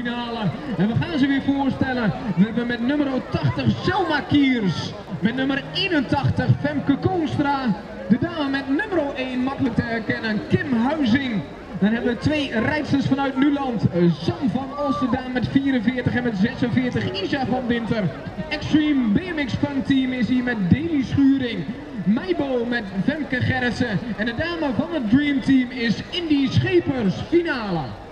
finale. En we gaan ze weer voorstellen. We hebben met nummer 80 Selma Kiers. Met nummer 81 Femke Koonstra. De dame met nummer 1 makkelijk te herkennen Kim Huizing. Dan hebben we 2 rijdsters vanuit Nuland. Sam van Osterdam met 44 en met 46 Isha van Dinter. Extreme BMX Fun Team is hier met Davy Schuring. Meibo met Femke Gerritsen. En de dame van het Dream Team is Indy Schepers. Finale.